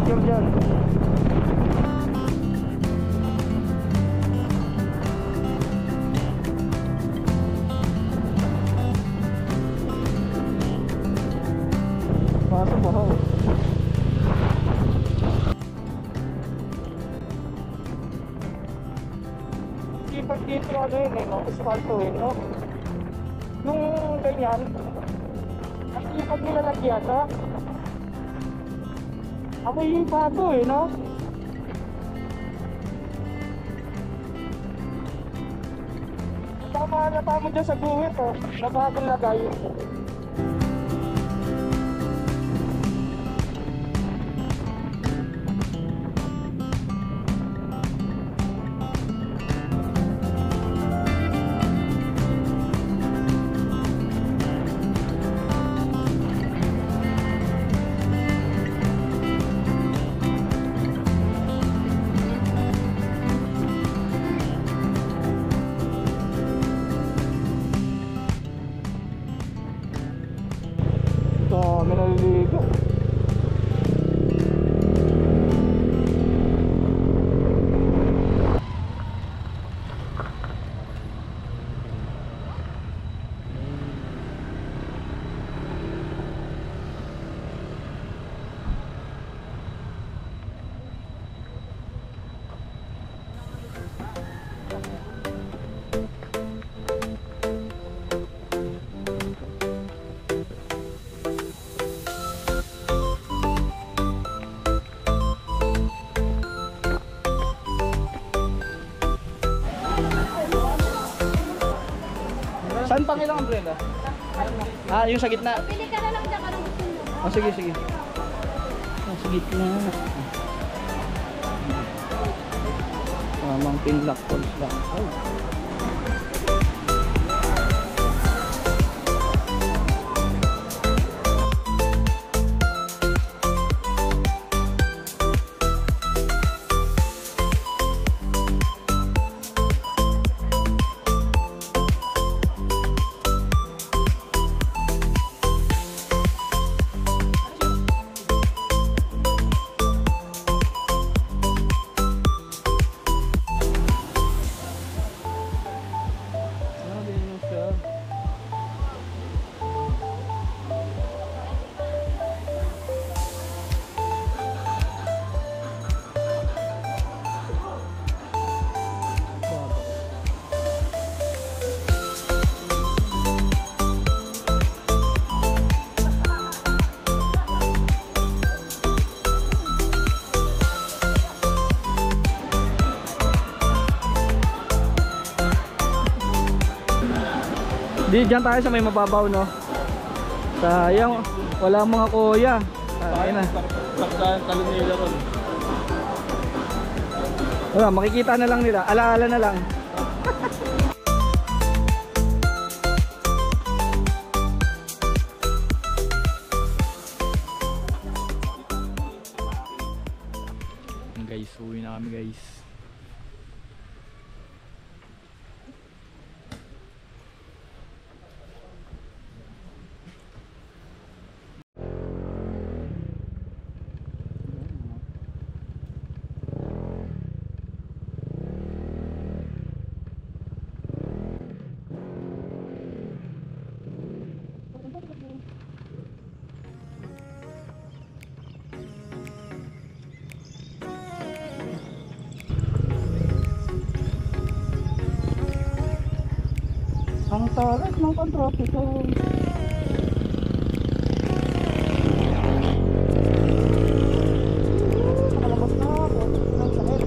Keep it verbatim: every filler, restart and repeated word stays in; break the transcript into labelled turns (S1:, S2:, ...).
S1: picture dyan. Pasok ba ho? Pag dito ano yun eh, no? Asfalto eh, no? Nung ganyan, ang ipag nila lagyan, no? Amoy yung bago eh, no? Tama na tama dyan sa guwit, oh, na bagong lagay. Kami naliligo. Saan pang ilang umbrella? Ah, yung sa gitna.
S2: Pili ka na lang dyan, anong gusto mo?
S1: Oh, sige, sige. Oh, sa gitna. Tamang pinlock calls lang. Oh. Di dyan tayo sa may mababaw, no? Sayang, wala mga kuya. Ayun na.
S3: Sakdahan talon nila ron.
S1: Wala, makikita na lang nila. Alaala na lang. Guys, uwi na kami guys. Ang talas ng kontrapito. Nakalabas na ako. Ang sakit.